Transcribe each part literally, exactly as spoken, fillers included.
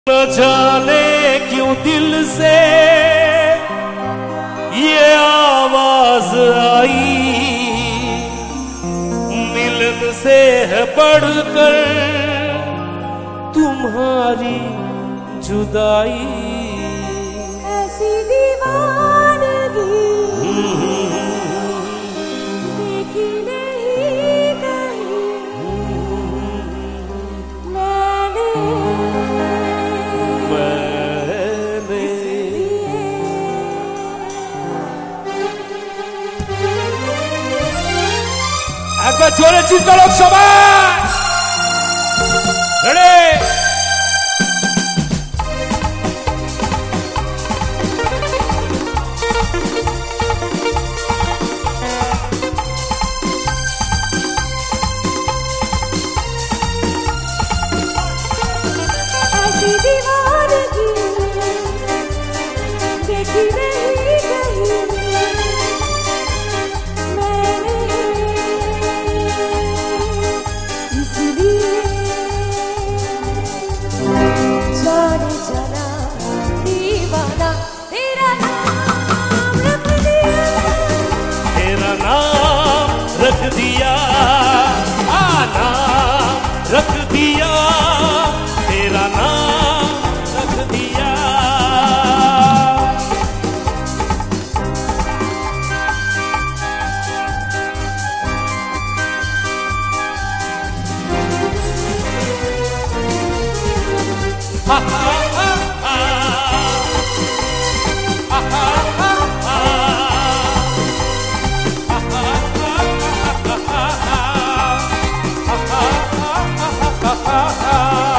न जाने क्यों दिल से ये आवाज आई, मिलन से है बढ़कर तुम्हारी जुदाई। ऐसी दीवानगी देखी नहीं कहीं मैंने मैंने एक बार जोरे चिल्ला लोग शाबाश। रेडी दीवानगी देखी नहीं कहीं मैंने, इसलिए जाने जाना दीवाना तेरा नाम रख दिया, तेरा नाम रख दिया, आ नाम रख दिया, तेरा नाम रख दिया। हा हा हा हा हा हा हा।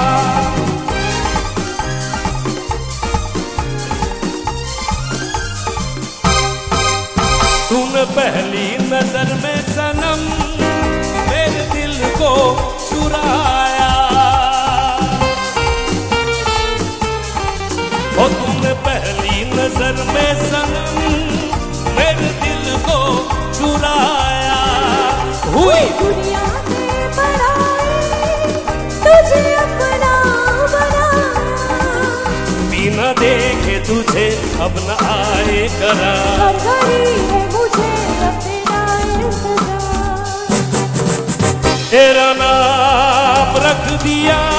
तूने पहली नजर में सनम मेरे दिल को चुराया, ओ तूने पहली नजर में सनम मेरे दिल को चुराया। हुई दुनिया में बनाए तुझे अपना बनाया, बिना देखे तुझे अब न आए करार, हर घड़ी है मुझे अब तेरा इंतजार। तेरा नाम रख दिया,